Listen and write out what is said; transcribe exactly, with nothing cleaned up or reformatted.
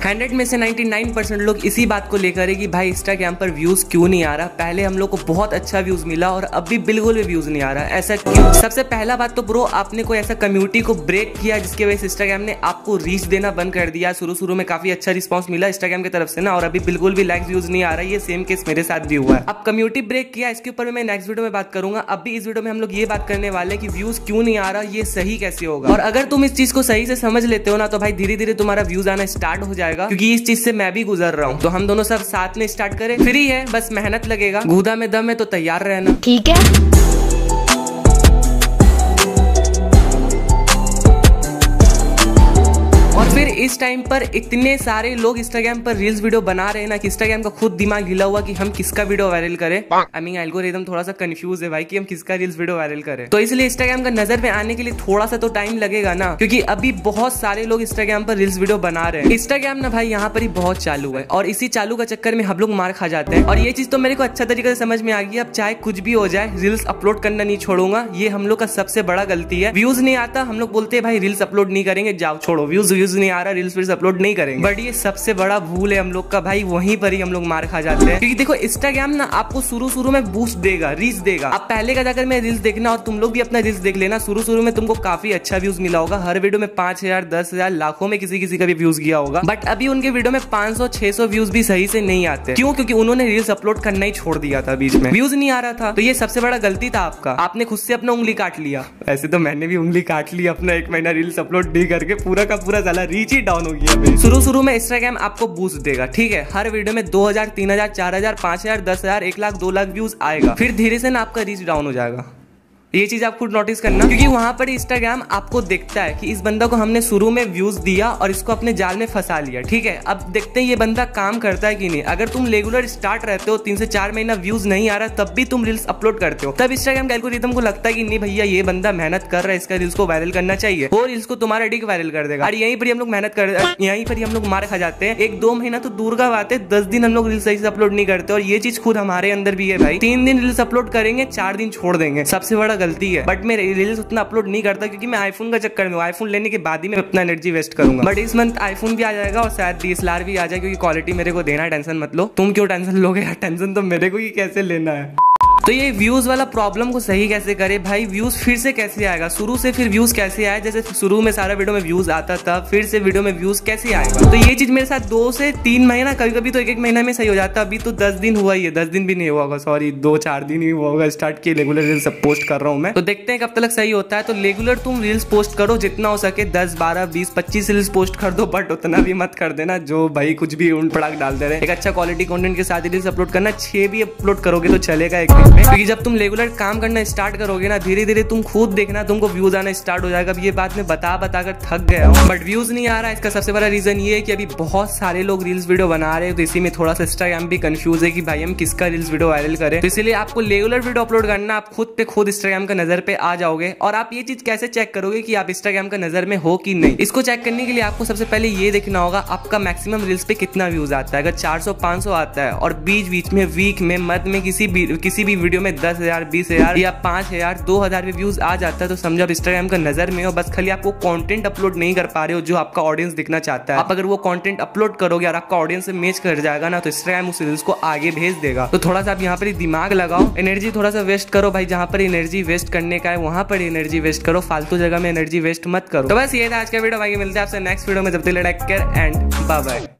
Hundred में से ninety nine percent लोग इसी बात को लेकर है कि भाई इंस्टाग्राम पर व्यूज क्यों नहीं आ रहा। पहले हम लोग को बहुत अच्छा व्यूज मिला और अभी बिल्कुल भी व्यूज नहीं आ रहा, ऐसा क्यों? सबसे पहला बात तो ब्रो, आपने कोई ऐसा कम्युनिटी को ब्रेक किया जिसकी वजह से इंस्टाग्राम ने आपको रीच देना बंद कर दिया। शुरू शुरू में काफी अच्छा रिस्पॉन्स मिला इंस्टाग्राम की तरफ से ना, और अभी बिल्कुल भी लाइक्स व्यूज नहीं आ रहा है। ये सेम केस मेरे साथ भी हुआ है। अब कम्युनिटी ब्रेक किया, इसके ऊपर मैं नेक्स्ट वीडियो में बात करूंगा। अभी इस वीडियो में हम लोग ये बात करने वाले कि व्यूज क्यों नहीं आ रहा, ये सही कैसे होगा। और अगर तुम इस चीज को सही से समझ लेते हो ना, तो भाई धीरे धीरे तुम्हारा व्यूज आना स्टार्ट हो जाएगा, क्योंकि इस चीज से मैं भी गुजर रहा हूँ। तो हम दोनों सब साथ में स्टार्ट करें। फ्री है, बस मेहनत लगेगा, गूदा में दम है, तो तैयार रहना। ठीक है। और फिर इस टाइम पर इतने सारे लोग इंस्टाग्राम पर रील्स वीडियो बना रहे हैं ना कि इंस्टाग्राम का खुद दिमाग हिला हुआ कि हम किसका वीडियो वायरल करें। आई मीन एल्गोरिथम थोड़ा सा कंफ्यूज है भाई कि हम किसका रील्स वीडियो वायरल करें। तो इसलिए इंस्टाग्राम का नजर में आने के लिए थोड़ा सा तो टाइम लगेगा ना, क्योंकि अभी बहुत सारे लोग इंस्टाग्राम पर रील्स वीडियो बना रहे हैं। इंस्टाग्राम ना भाई यहाँ पर ही बहुत चालू है, और इसी चालू का चक्कर में हम लोग मार खा जाते हैं। और ये चीज तो मेरे को अच्छा तरीके से समझ में आ गई। अब चाहे कुछ भी हो जाए, रील्स अपलोड करना नहीं छोड़ूंगा। ये हम लोग का सबसे बड़ा गलती है। व्यूज नहीं आता, हम लोग बोलते हैं भाई रील्स अपलोड नहीं करेंगे, जाओ छोड़ो, व्यूज व्यूज नहीं आ रहा, रील्स अपलोड नहीं करेंगे। बट ये सबसे बड़ा भूल है हम लोग का भाई, वहीं पर ही हम लोग मार खा जाते हैं। क्योंकि देखो इंस्टाग्राम ना आपको शुरू शुरू में बूस्ट देगा, रीच देगा। अब पहले का जाकर मैं रील्स देखना, और तुम लोग भी अपना रील्स देख लेना। शुरू शुरू में तुमको काफी अच्छा व्यूज मिला होगा, हर वीडियो में पांच हजार दस हजार लाखों में किसी किसी का भी व्यूज गया होगा। बट अभी उनके वीडियो में पांच सौ छह सौ व्यूज भी सही से नहीं आते। क्यों? क्योंकि उन्होंने रील्स अपलोड करना ही छोड़ दिया था, बीच में व्यूज नहीं आ रहा था। तो ये सबसे बड़ा गलती था आपका, आपने खुद से अपना उंगली काट लिया। ऐसे तो मैंने भी उंगली काट ली अपना, एक महीना रील्स अपलोड नहीं करके पूरा का पूरा साला रीच ही डाउन हो गया। शुरू शुरू में इंस्टाग्राम आपको बूस्ट देगा, ठीक है, हर वीडियो में दो हजार तीन हजार चार हजार पांच हजार दस हजार एक लाख दो लाख व्यूज आएगा। फिर धीरे से ना आपका रीच डाउन हो जाएगा। ये चीज आप खुद नोटिस करना, क्योंकि वहां पर इंस्टाग्राम आपको देखता है कि इस बंदा को हमने शुरू में व्यूज दिया और इसको अपने जाल में फंसा लिया, ठीक है। अब देखते हैं ये बंदा काम करता है कि नहीं। अगर तुम रेगुलर स्टार्ट रहते हो, तीन से चार महीना व्यूज नहीं आ रहा, तब भी तुम रील्स अपलोड करते हो, तब इंस्टाग्राम एल्गोरिथम को लगता है कि नहीं भैया ये बंदा मेहनत कर रहा है, इसका रील्स को वायरल करना चाहिए, वो रील्स को तुम्हारा डिक वायरल कर देगा। और यहीं पर हम लोग मेहनत कर, यहीं पर हम लोग मार खा जाते हैं। एक दो महीना तो दूर का बात है, दस दिन हम लोग रील्स सही से अपलोड नहीं करते। और ये चीज खुद हमारे अंदर भी है भाई, तीन दिन रील्स अपलोड करेंगे, चार दिन छोड़ देंगे, सबसे बड़ा गलती है। बट मेरे रील्स उतना अपलोड नहीं करता, क्योंकि मैं आईफोन का चक्कर में, आईफोन लेने के बाद ही मैं अपना एनर्जी वेस्ट करूंगा। बट इस मंथ आईफोन भी आ जाएगा और शायद डीएसएलआर भी आ जाए, क्योंकि क्वालिटी मेरे को देना है, टेंशन मत लो। तुम क्यों टेंशन लोगे यार, टेंशन तो मेरे को ही कैसे लेना है। तो ये व्यूज वाला प्रॉब्लम को सही कैसे करे भाई, व्यूज फिर से कैसे आएगा, शुरू से फिर व्यूज कैसे आए। जैसे शुरू में सारा वीडियो में व्यूज आता था, फिर से वीडियो में व्यूज कैसे आएगा। तो ये चीज मेरे साथ दो से तीन महीना, कभी कभी तो एक एक महीना में सही हो जाता। अभी तो दस दिन हुआ ही है, दस दिन भी नहीं हुआ होगा, सॉरी दो चार दिन ही हुआ होगा स्टार्ट किए रेगुलर रील्स पोस्ट कर रहा हूँ मैं। तो देखते हैं कब तक सही होता है। तो रेगुलर तुम रील्स पोस्ट करो, जितना हो सके दस बारह बीस पच्चीस रील्स पोस्ट कर दो, बट उतना भी मत कर देना जो भाई कुछ भी उन पड़ाक डाल दे रहे। एक अच्छा क्वालिटी कंटेंट के साथ रील्स अपलोड करना, छह भी अपलोड करोगे तो चलेगा एक दिन में। क्योंकि जब तुम रेगुलर काम करना स्टार्ट करोगे ना, धीरे धीरे तुम खुद देखना तुमको व्यूज आना स्टार्ट हो जाएगा। अब ये बात मैं बता बता कर थक गया हूँ, बट व्यूज नहीं आ रहा। इसका सबसे बड़ा रीजन ये है कि अभी बहुत सारे लोग रील्स वीडियो बना रहे हैं, तो इसी में थोड़ा सा इंस्टाग्राम भी कंफ्यूज है कि भाई हम किसका रील्स वीडियो वायरल करें। तो इसलिए आपको रेगुलर वीडियो अपलोड करना, आप खुद पे खुद इंस्टाग्राम का नजर पे आ जाओगे। और आप ये चीज कैसे चेक करोगे कि आप इंस्टाग्राम का नजर में हो कि नहीं। इसको चेक करने के लिए आपको सबसे पहले ये देखना होगा आपका मैक्सिमम रील्स पे कितना व्यूज आता है। अगर चार सौ पांच सौ आता है और बीच बीच में वीक में मध्य में किसी भी किसी भी वीडियो में दस हजार बीस हजार या पांच हजार दो हजार व्यूज आ जाता है, तो समझो आप इंस्टाग्राम का नजर में हो। बस खाली आपको कंटेंट अपलोड नहीं कर पा रहे हो जो आपका ऑडियंस दिखना चाहता है। आप अगर वो कंटेंट अपलोड करोगे और आपका ऑडियंस से मैच कर जाएगा ना, तो इंस्टाग्राम उस रील्स को आगे भेज देगा। तो थोड़ा सा आप यहाँ पर दिमाग लगाओ, एनर्जी थोड़ा सा वेस्ट करो भाई, जहां पर एनर्जी वेस्ट करने का है वहां पर एनर्जी वेस्ट करो, फालतू जगह में एनर्जी वेस्ट मत करो। तो बस ये था आज का वीडियो, भाई मिलते हैं आपसे नेक्स्ट वीडियो में, जब तक take care and bye bye.